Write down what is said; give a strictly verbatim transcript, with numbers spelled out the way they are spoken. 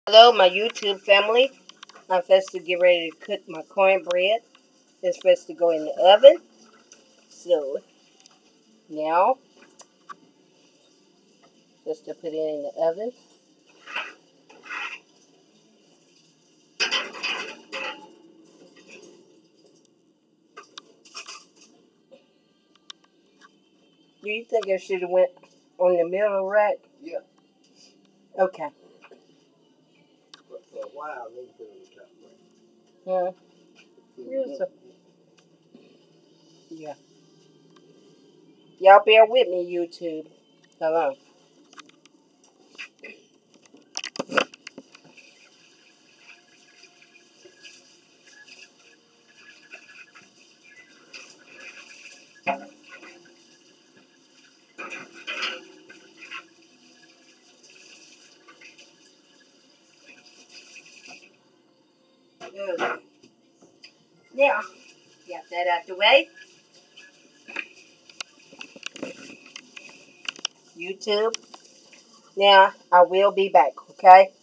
Hello, my YouTube family. I'm supposed to get ready to cook my cornbread. It's supposed to go in the oven. So, now, just to put it in the oven. Do you think I should have went on the middle rack? Yeah. Okay. But for a while, they put it on the top rack. Yeah. Here's a, yeah. Y'all bear with me, YouTube. Hello. Good. Now, got that out the way. YouTube. Now, I will be back, okay?